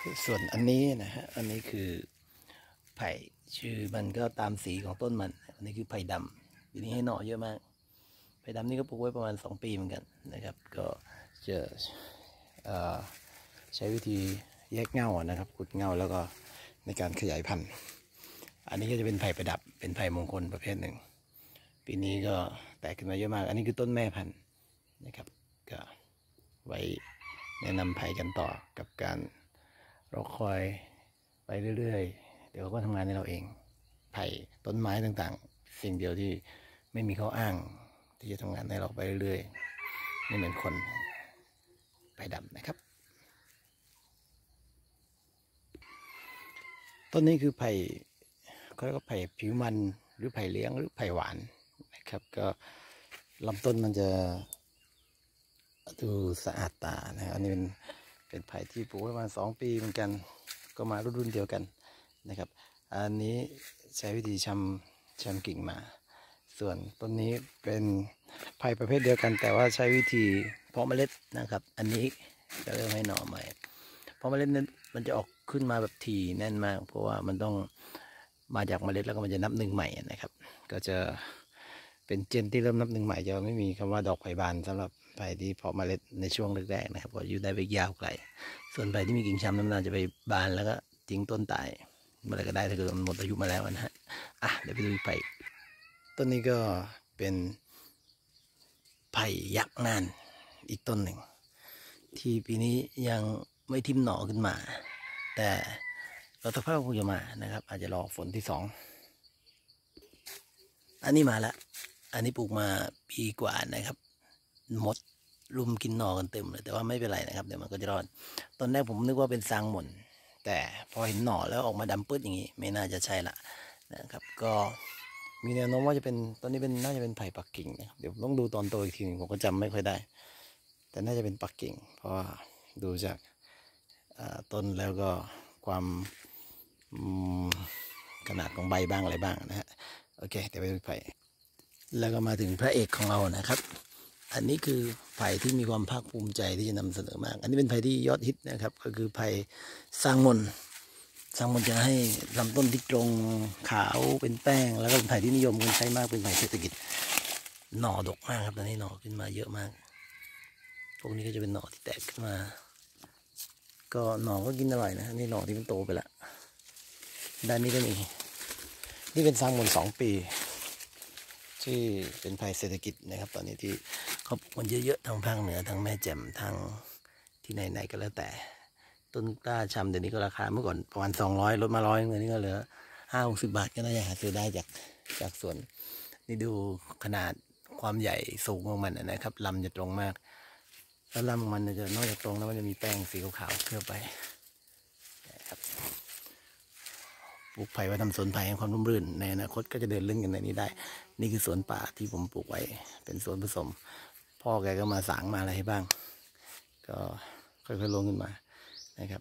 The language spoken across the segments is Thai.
ส่วนอันนี้นะฮะอันนี้คือไผ่ชื่อมันก็ตามสีของต้นมันอันนี้คือไผ่ดำปีนี้ให้หน่อเยอะมากไผ่ดำนี่ก็ปลูกไว้ประมาณ2 ปีเหมือนกันนะครับก็จะใช้วิธีแยกเง่านะครับขุดเง่าแล้วก็ในการขยายพันธุ์อันนี้ก็จะเป็นไผ่ประดับเป็นไผ่มงคลประเภทหนึ่งปีนี้ก็แตกขึ้นมาเยอะมากอันนี้คือต้นแม่พันธุ์นะครับก็ไว้แนะนำไผ่กันต่อกับการรอคอยไปเรื่อยๆเดี๋ยวก็ทำงานในเราเองไผ่ต้นไม้ต่างๆสิ่งเดียวที่ไม่มีข้ออ้างที่จะทำงานในเราไปเรื่อยๆไม่เหมือนคนไผ่ดำนะครับต้นนี้คือไผ่เขาเรียกว่าไผ่ผิวมันหรือไผ่เลี้ยงหรือไผ่หวานนะครับก็ลำต้นมันจะดูสะอาดตานะอันนี้เป็นไผ่ที่ปลูกไว้ประมาณ2 ปีเหมือนกันก็มารุ่นเดียวกันนะครับอันนี้ใช้วิธีชำกิ่งมาส่วนต้นนี้เป็นไผ่ประเภทเดียวกันแต่ว่าใช้วิธีเพาะเมล็ดนะครับอันนี้จะเริ่มให้หน่อใหม่เพราะเมล็ดนั้นมันจะออกขึ้นมาแบบถี่แน่นมากเพราะว่ามันต้องมาจากเมล็ดแล้วก็มันจะนับ1 ใหม่นะครับก็จะเป็นเจนที่เริ่มนับ1 ใหม่จะไม่มีคำว่าดอกไผ่บานสำหรับไผ่ที่เพาะเมล็ดในช่วงแรกๆนะครับก็อยู่ได้ไปยาวไกลส่วนไผ่ที่มีกิ่งช้ำนั้นจะไปบานแล้วก็ทิ้งต้นตายเมื่อไรก็ได้ถ้าเกิดมันหมดอายุมาแล้วนะฮะเดี๋ยวไปดูไผ่ต้นนี้ก็เป็นไผ่ยักษ์น่านอีกต้นหนึ่งที่ปีนี้ยังไม่ทิ่มหน่อขึ้นมาแต่เราต้องเพิ่มคงจะมานะครับอาจจะรอฝนที่2อันนี้มาแล้วอันนี้ปลูกมาปีกว่านะครับมดรุมกินหน่อกันเต็มเลยแต่ว่าไม่เป็นไรนะครับเดี๋ยวมันก็จะรอดตอนแรกผมนึกว่าเป็นซางหม่นแต่พอเห็นหน่อแล้วออกมาดำปื้ดอย่างนี้ไม่น่าจะใช่ละนะครับก็มีแนวโน้มว่าจะเป็นตอนนี้น่าจะเป็นไผ่ปักกิ่งนะครับเดี๋ยวต้องดูตอนโตอีกทีนึงผมก็จำไม่ค่อยได้แต่น่าจะเป็นปักกิ่งเพราะว่าดูจากต้นแล้วก็ความขนาดของใบบ้างอะไรบ้างนะฮะโอเคเดี๋ยวไปดูไผ่แล้วก็มาถึงพระเอกของเรานะครับอันนี้คือไผ่ที่มีความภาคภูมิใจที่จะนำเสนอมากอันนี้เป็นไผ่ที่ยอดฮิตนะครับก็คือไผ่สร้างมนจะให้ลำต้นที่ตรงขาวเป็นแป้งแล้วก็เป็นไผ่ที่นิยมคนใช้มากเป็นไผ่เศรษฐกิจหน่อดกมากครับตอนนี้หน่อขึ้นมาเยอะมากพวกนี้ก็จะเป็นหน่อที่แตกขึ้นมาก็หน่อก็กินอร่อยนะนี่หน่อที่มันโตไปแล้วด้านนี้ก็มีนี่เป็นสร้างมน2 ปีที่เป็นไผ่เศรษฐกิจนะครับตอนนี้ที่เขาปลูกมันเยอะๆทางภาคเหนือทางแม่แจ่มทางที่ไหนๆก็แล้วแต่ต้นกล้าชำเดี๋ยวนี้ก็ราคาเมื่อก่อนประมาณ200ลดมา100เงินนี้ก็เหลือ50-60 บาทก็น่าจะหาซื้อได้จากสวนนี่ดูขนาดความใหญ่สูงของมันนะครับลำจะตรงมากแล้วลำของมันจะนอกจากตรงแล้วมันจะมีแป้งสีขาวๆเคลือบไปนะครับปลูกไผ่ไว้ทำสวนไผ่ให้ความร่มรื่นในอนาคตก็จะเดินเล่นกันในนี้ได้นี่คือสวนป่าที่ผมปลูกไว้เป็นสวนผสมพ่อแกก็มาสางมาอะไรให้บ้างก็ค่อยๆลงขึ้นมานะครับ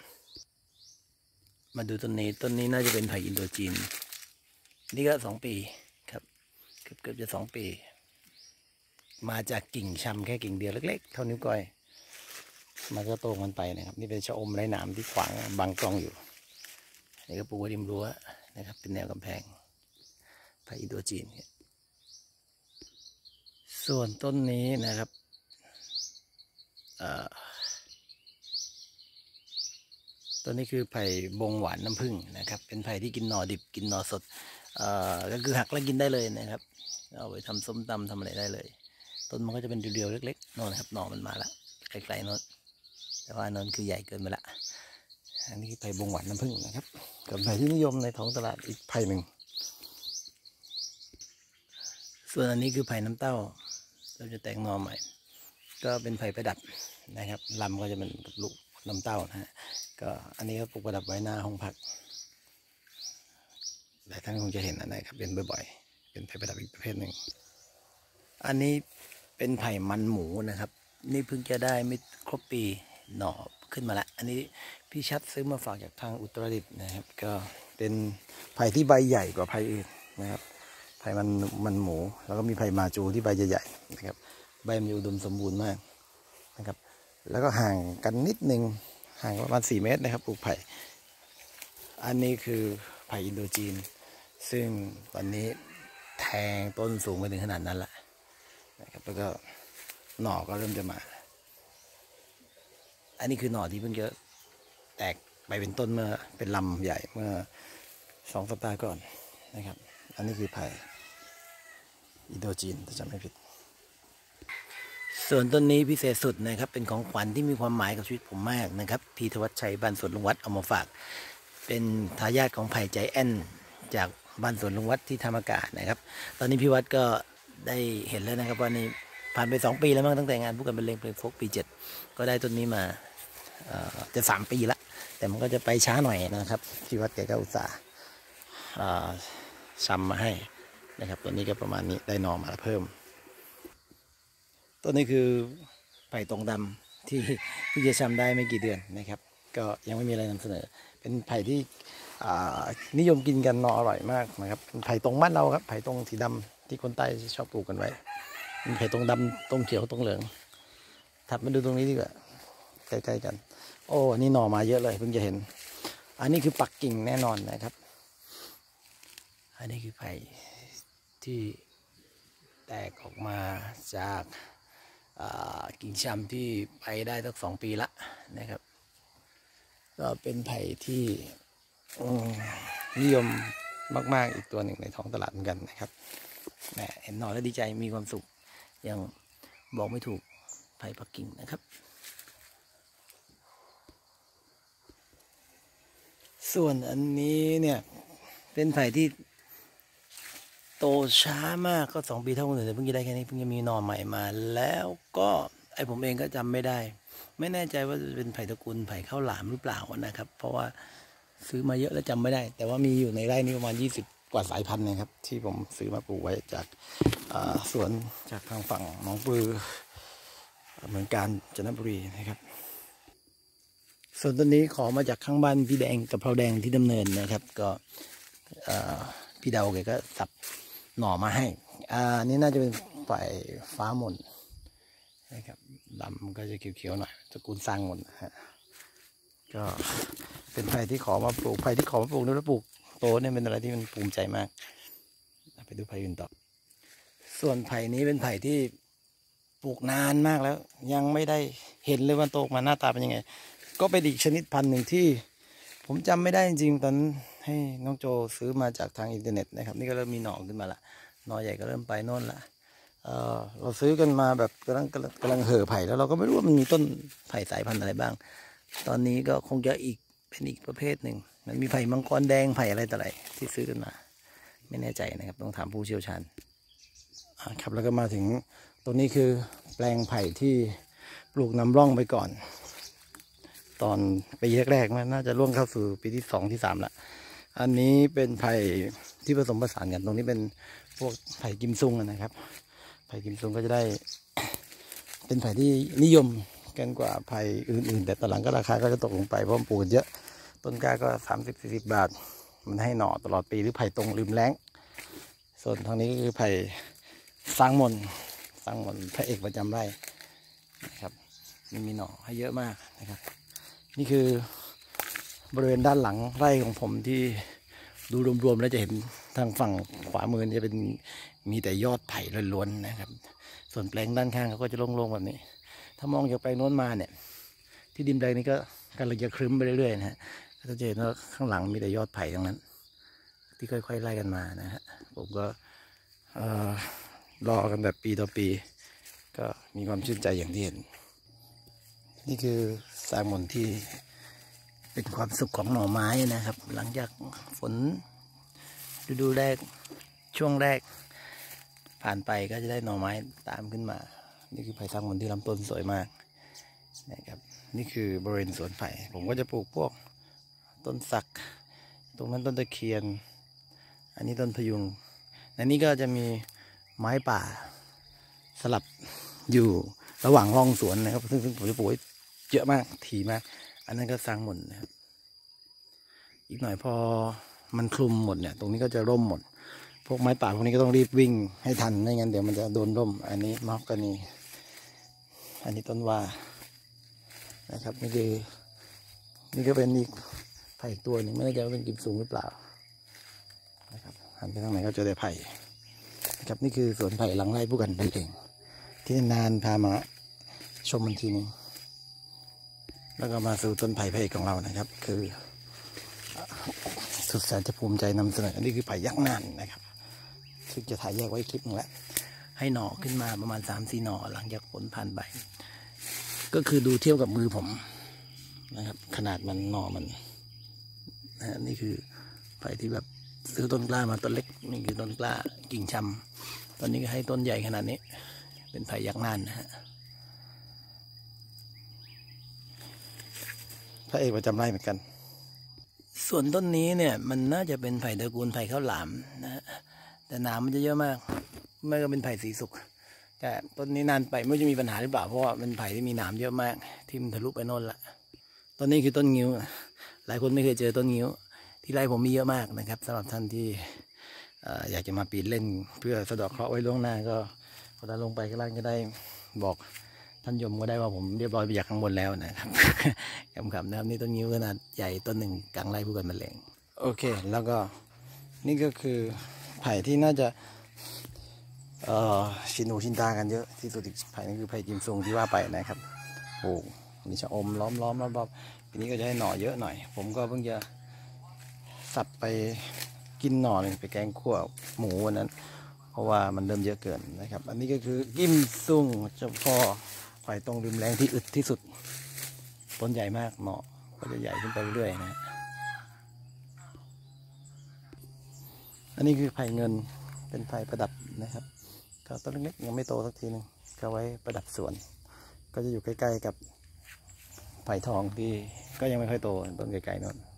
มาดูต้นนี้น่าจะเป็นไผ่อินโดจีนนี่ก็2 ปีครับเกือบจะ2 ปีมาจากกิ่งชำแค่กิ่งเดียวเล็กๆเท่านิ้วก้อยมันก็โตมันไปนะครับนี่เป็นชะอมไร้หนามที่ขวางบังกล้องอยู่นี่ก็ปลูกไว้ริมรั้วนะครับเป็นแนวกำแพงไผ่อินโดจีนส่วนต้นนี้นะครับต้นนี้คือไผ่บงหวานน้ำผึ้งนะครับเป็นไผ่ที่กินหน่อดิบกินหน่อสดก็คือหักแล้วกินได้เลยนะครับเอาไปทำส้มตำทำอะไรได้เลยต้นมันก็จะเป็นเรียวๆเล็กๆโน่นนะครับหน่อมันมาแล้วไกลๆโน่นแต่ว่าโน่นคือใหญ่เกินไปละอันนี้ไผ่บงหวานน้ำผึ้งนะครับกับไผ่ที่นิยมในท้องตลาดอีกไผ่หนึ่งส่วนอันนี้คือไผ่น้ำเต้าเราจะแตกหน่อใหม่ก็เป็นไผ่ประดับนะครับลำก็จะเป็นลูกน้ำเต้านะฮะก็อันนี้ก็ปลูกประดับไว้หน้าห้องพักหลายท่านคงจะเห็นนะครับเป็นบ่อยๆเป็นไผ่ประดับอีกประเภทหนึ่งอันนี้เป็นไผ่มันหมูนะครับนี่เพิ่งจะได้ไม่ครบปีหน่อขึ้นมาละอันนี้พี่ชัดซื้อมาฝากจากทางอุตรดิตถ์นะครับก็เป็นไผ่ที่ใบใหญ่กว่าไผ่อื่นนะครับไผ่มันหมูแล้วก็มีไผ่มาจูที่ใบใหญ่ๆนะครับใบมันอุดมสมบูรณ์มากนะครับแล้วก็ห่างกันนิดนึงห่างประมาณ4 เมตรนะครับปลูกไผ่อันนี้คือไผ่อินโดจีนซึ่งตอนนี้แทงต้นสูงไปถึงขนาดนั้นละนะครับแล้วก็หน่อก็เริ่มจะมาอันนี้คือหน่อที่เพิ่งจะแตกไปเป็นต้นเมื่อเป็นลำใหญ่เมื่อ2 สัปดาห์ก่อนนะครับอันนี้คือไผ่อินโดจีนถ้าจำไม่ผิดส่วนต้นนี้พิเศษสุดนะครับเป็นของขวัญที่มีความหมายกับชีวิตผมมากนะครับพี่ธวัชชัยบ้านสวนลุงวัดเอามาฝากเป็นทายาทของไผ่ใจแอนจากบ้านสวนลุงวัดที่ธรรมกานะครับตอนนี้พี่วัดก็ได้เห็นแล้วนะครับว่านี่ผ่านไป2 ปีแล้วมั้งตั้งแต่งานผู้กันบรรเลงเพลงโฟกปี 7ก็ได้ต้นนี้มาจะ3 ปีละแต่มันก็จะไปช้าหน่อยนะครับพี่วัดแกก็อุตส่าห์ซ้ำมาให้นะครับตัวนี้ก็ประมาณนี้ได้หน่อมาเพิ่มต้นนี้คือไผ่ตรงดำที่เพิ่งจะชำได้ไม่กี่เดือนนะครับก็ยังไม่มีอะไรนำเสนอเป็นไผ่ที่นิยมกินกันหน่ออร่อยมากนะครับไผ่ตรงบ้านเราครับไผ่ตรงสีดำที่คนใต้ชอบปลูกกันไว้เป็นไผ่ตรงดำตรงเขียวตรงเหลืองถัดมาดูตรงนี้ดีกว่าใกล้ๆกันโอ้นี่หน่อมาเยอะเลยเพิ่งจะเห็นอันนี้คือปักกิ่งแน่นอนนะครับอันนี้คือไผ่ที่แตกออกมาจากกิ่งชำที่ไปได้ตั้ง2 ปีละนะครับก็เป็นไผ่ที่นิยมมากๆอีกตัวหนึ่งในท้องตลาดเหมือนกันนะครับแหมเห็นหน่อแล้วดีใจมีความสุขยังบอกไม่ถูกไผ่ปักกิ่งนะครับส่วนอันนี้เนี่ยเป็นไผ่ที่โตช้ามากก็2 ปีเท่าคนอื่นแต่เพิ่งจะได้แค่นี้เพิ่งจะมีหน่อใหม่มาแล้วก็ผมเองก็จำไม่ได้ไม่แน่ใจว่าจะเป็นไผ่ตระกูลไผ่ข้าวหลามหรือเปล่านะครับเพราะว่าซื้อมาเยอะแล้วจำไม่ได้แต่ว่ามีอยู่ในไร่นี้ประมาณ20 กว่าสายพันธุ์นะครับที่ผมซื้อมาปลูกไว้จากสวนจากทางฝั่งหนองปือเมืองกาญจนบุรีนะครับส่วนต้นนี้ขอมาจากข้างบ้านพี่แดงกับเพราแดงที่ดำเนินนะครับก็พี่เดาแกก็สับหน่อมาให้นี่น่าจะเป็นไผ่ฟ้ามนนะครับดำก็จะเขียวๆหน่อยตระกูลสร้างมนฮะก็เป็นไผ่ที่ขอมาปลูกไผ่ที่ขอมาปลูกแล้วปลูกโตเนี่ยเป็นอะไรที่มันภูมิใจมากไปดูไผ่อื่นต่อส่วนไผ่นี้เป็นไผ่ที่ปลูกนานมากแล้วยังไม่ได้เห็นเลยว่าโตมาหน้าตาเป็นยังไงก็เป็นอีกชนิดพันธุ์หนึ่งที่ผมจำไม่ได้จริงๆตอนให้น้องโจซื้อมาจากทางอินเทอร์เน็ตนะครับนี่ก็เริ่มมีหน่อขึ้นมาละหน่อใหญ่ก็เริ่มไปโน่นละเราซื้อกันมาแบบกำลังเห่อไผ่แล้วเราก็ไม่รู้ว่ามันมีต้นไผ่สายพันธุ์อะไรบ้างตอนนี้ก็คงจะเป็นอีกประเภทหนึ่งมันมีไผ่มังกรแดงไผ่อะไรต่ออะไรที่ซื้อกันมาไม่แน่ใจนะครับต้องถามผู้เชี่ยวชาญครับแล้วก็มาถึงตรงนี้คือแปลงไผ่ที่ปลูกนำร่องไปก่อนตอนปีแรกๆมันน่าจะล่วงเข้าสู่ปีที่2 ที่ 3ละอันนี้เป็นไผ่ที่ผสมผสานกันตรงนี้เป็นพวกไผ่กิมซุงนะครับไผ่กิมซุงก็จะได้เป็นไผ่ที่นิยมกันกว่าไผ่อื่นๆแต่ตอนหลังก็ราคาก็จะตกลงไปเพราะปลูกกันเยอะต้นกล้าก็30-40 บาทมันให้หน่อตลอดปีหรือไผ่ตรงริมแล้งส่วนทางนี้ก็คือไผ่สร้างมนพระเอกประจำไร่นะครับมีหน่อให้เยอะมากนะครับนี่คือบริเวณด้านหลังไร่ของผมที่ดูรวมๆแล้วจะเห็นทางฝั่งขวามือจะเป็นมีแต่ยอดไผ่ล้วนๆนะครับส่วนแปลงด้านข้างเขาก็จะโล่งๆแบบนี้ถ้ามองจากแปลงโน้นมาเนี่ยที่ดินแปลงนี้ก็กำลังจะครึ้มไปเรื่อยๆนะฮะก็จะเห็นว่าข้างหลังมีแต่ยอดไผ่ทั้งนั้นที่ค่อยๆไล่กันมานะฮะผมก็รอกันแบบปีต่อปีก็มีความชื่นใจอย่างที่เห็นนี่คือสายมนที่เป็นความสุขของหน่อไม้นะครับหลังจากฝนฤดูแรกช่วงแรกผ่านไปก็จะได้หน่อไม้ตามขึ้นมานี่คือไผ่สร้างมนที่ลำต้นสวยมากนะครับนี่คือบริเวณสวนไผ่ผมก็จะปลูกพวกต้นสักตรงนั้นต้นตะเคียนอันนี้ต้นพยุงและนี่ก็จะมีไม้ป่าสลับอยู่ระหว่างร่องสวนนะครับซึ่งผมจะปลูกเยอะมากถี่มากอันนั้นก็สร้างหมดนะครับอีกหน่อยพอมันคลุมหมดเนี่ยตรงนี้ก็จะร่มหมดพวกไม้ป่าพวกนี้ก็ต้องรีบวิ่งให้ทันไม่งั้นเดี๋ยวมันจะโดนร่มอันนี้มอกกานีอันนี้ต้นว่านะครับนี่คือนี่ก็เป็นอีกไผ่อีกตัวหนึ่งไม่แน่ใจว่าเป็นกิมซุงหรือเปล่านะครับหันไปทางไหนก็เจอแต่ไผ่นะครับนี่คือสวนไผ่หลังไร่ผู้กันเป็นเองที่นานพามาชมมันทีนึงแล้วก็มาสู่ต้นไผ่พระเอกของเรานะครับคือสุดแสนจะภูมิใจนำเสนออันนี้คือไผ่ยักษ์น่านนะครับซึ่งจะถ่ายแยกไว้คลิปนึงแล้วให้หน่อขึ้นมาประมาณ3-4 หน่อหลังจากผลผ่านใบก็คือดูเทียบกับมือผมนะครับขนาดมันหน่อมันนะนี่คือไผ่ที่แบบซื้อต้นกล้ามาต้นเล็กนี่คือต้นกล้ากิ่งชำตอนนี้ก็ให้ต้นใหญ่ขนาดนี้เป็นไผ่ยักษ์น่านนะฮะพระเอกประจำไร่เหมือนกันส่วนต้นนี้เนี่ยมันน่าจะเป็นไผ่ตระกูลไผ่ข้าวหลามนะฮะแต่หนามมันจะเยอะมากไม่ก็เป็นไผ่สีสุกแต่ต้นนี้นานไปไม่รู้จะมีปัญหาหรือเปล่าเพราะว่าเป็นไผ่ที่มีหนามเยอะมากที่มันทะลุไปโน่นละต้นนี้คือต้นงิ้วหลายคนไม่เคยเจอต้นงิ้วที่ไร่ผมมีเยอะมากนะครับสำหรับท่านที่อยากจะมาปีนเล่นเพื่อสะดอกเคราะห์ไว้ล่วงหน้าก็พอเราลงไปข้างล่างจะได้บอกท่านยมก็ได้ว่าผมเรียบร้อยไปจากข้างบนแล้วนะครับคำๆนะครับนี่ต้นงิ้วขนาดใหญ่ต้นหนึ่งกลางไร่ผู้กันมะเร็งโอเคแล้วก็นี่ก็คือไผ่ที่น่าจะชินหูชินตากันเยอะที่สุดอีกไผ่นี่คือไผ่กิมซุงที่ว่าไปนะครับโอ้มีชะอมล้อมรอบปีนี้ก็จะให้หน่อเยอะหน่อยผมก็เพิ่งจะสับไปกินหน่อหนึ่งไปแกงคั่วหมูวันนั้นเพราะว่ามันเริ่มเยอะเกินนะครับอันนี้ก็คือกิมซุงเฉพาะไผ่ตรงริมแรงที่อึดที่สุดต้นใหญ่มากหน่อก็จะใหญ่ขึ้นไปเรื่อยๆนะอันนี้คือไผ่เงินเป็นไผ่ประดับนะครับก็ต้นเล็กๆยังไม่โตสักทีนึงก็ไว้ประดับสวนก็จะอยู่ใกล้ๆกับไผ่ทองที่ก็ยังไม่ค่อยโตต้นไกลๆนั่น